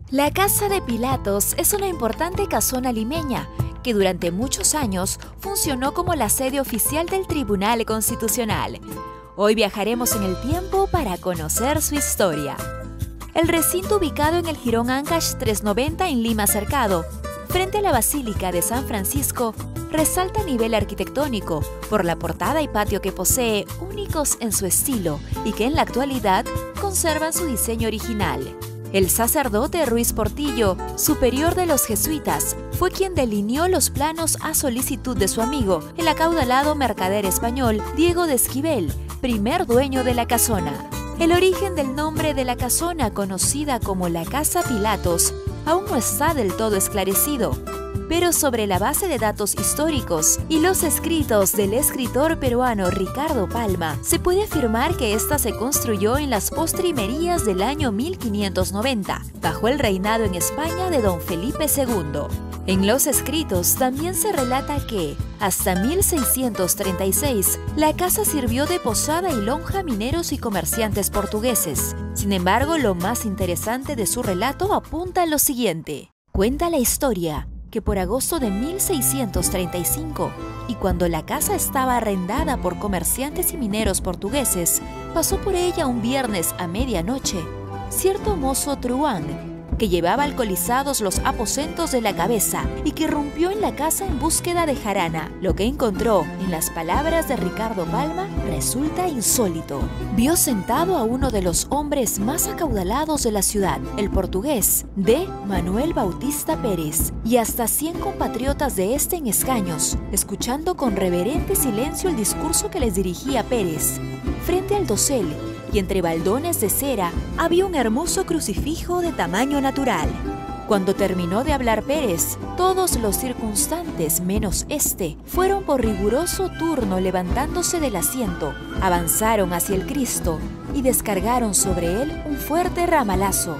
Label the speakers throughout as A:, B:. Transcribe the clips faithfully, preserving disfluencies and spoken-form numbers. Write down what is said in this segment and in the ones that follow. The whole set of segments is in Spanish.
A: La Casa de Pilatos es una importante casona limeña que durante muchos años funcionó como la sede oficial del Tribunal Constitucional. Hoy viajaremos en el tiempo para conocer su historia. El recinto, ubicado en el Jirón Ancash trescientos noventa en Lima Cercado, frente a la Basílica de San Francisco, resalta a nivel arquitectónico por la portada y patio que posee, únicos en su estilo y que en la actualidad conservan su diseño original. El sacerdote Ruiz Portillo, superior de los jesuitas, fue quien delineó los planos a solicitud de su amigo, el acaudalado mercader español Diego de Esquivel, primer dueño de la casona. El origen del nombre de la casona, conocida como la Casa Pilatos, aún no está del todo esclarecido, pero sobre la base de datos históricos y los escritos del escritor peruano Ricardo Palma, se puede afirmar que ésta se construyó en las postrimerías del año mil quinientos noventa, bajo el reinado en España de don Felipe segundo. En los escritos también se relata que, hasta mil seiscientos treinta y seis, la casa sirvió de posada y lonja a mineros y comerciantes portugueses. Sin embargo, lo más interesante de su relato apunta a lo siguiente. Cuenta la historia que por agosto de mil seiscientos treinta y cinco, y cuando la casa estaba arrendada por comerciantes y mineros portugueses, pasó por ella un viernes a medianoche cierto mozo truán, que llevaba alcoholizados los aposentos de la cabeza y que irrumpió en la casa en búsqueda de jarana. Lo que encontró, en las palabras de Ricardo Palma, resulta insólito. Vio sentado a uno de los hombres más acaudalados de la ciudad, el portugués, D. Manuel Bautista Pérez, y hasta cien compatriotas de este en escaños, escuchando con reverente silencio el discurso que les dirigía Pérez. Frente al dosel, y entre baldones de cera, había un hermoso crucifijo de tamaño natural. Cuando terminó de hablar Pérez, todos los circunstantes, menos este, fueron por riguroso turno levantándose del asiento, avanzaron hacia el Cristo y descargaron sobre él un fuerte ramalazo.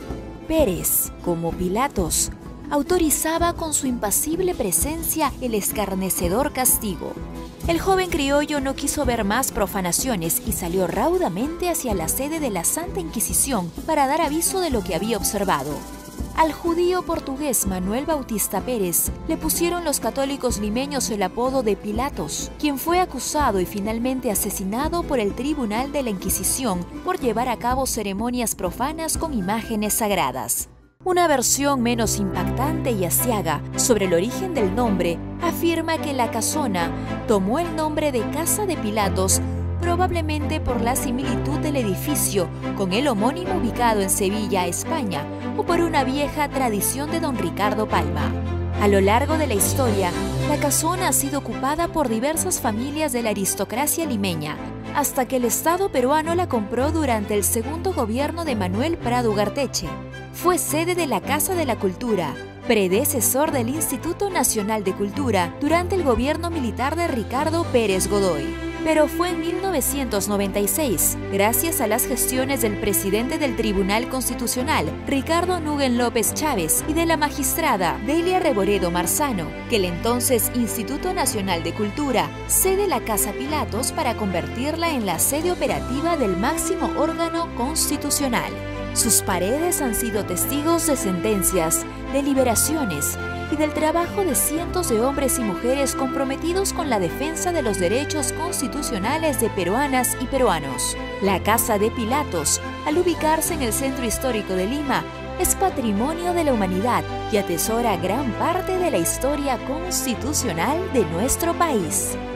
A: Pérez, como Pilatos, autorizaba con su impasible presencia el escarnecedor castigo. El joven criollo no quiso ver más profanaciones y salió raudamente hacia la sede de la Santa Inquisición para dar aviso de lo que había observado. Al judío portugués Manuel Bautista Pérez le pusieron los católicos limeños el apodo de Pilatos, quien fue acusado y finalmente asesinado por el Tribunal de la Inquisición por llevar a cabo ceremonias profanas con imágenes sagradas. Una versión menos impactante y aciaga sobre el origen del nombre afirma que la casona tomó el nombre de Casa de Pilatos probablemente por la similitud del edificio con el homónimo ubicado en Sevilla, España, o por una vieja tradición de don Ricardo Palma. A lo largo de la historia, la casona ha sido ocupada por diversas familias de la aristocracia limeña, hasta que el Estado peruano la compró durante el segundo gobierno de Manuel Prado Ugarteche. Fue sede de la Casa de la Cultura, predecesor del Instituto Nacional de Cultura durante el gobierno militar de Ricardo Pérez Godoy. Pero fue en mil novecientos noventa y seis, gracias a las gestiones del presidente del Tribunal Constitucional, Ricardo Nugent López Chávez, y de la magistrada Delia Reboredo Marzano, que el entonces Instituto Nacional de Cultura cede la Casa Pilatos para convertirla en la sede operativa del máximo órgano constitucional. Sus paredes han sido testigos de sentencias, deliberaciones y del trabajo de cientos de hombres y mujeres comprometidos con la defensa de los derechos constitucionales de peruanas y peruanos. La Casa de Pilatos, al ubicarse en el centro histórico de Lima, es patrimonio de la humanidad y atesora gran parte de la historia constitucional de nuestro país.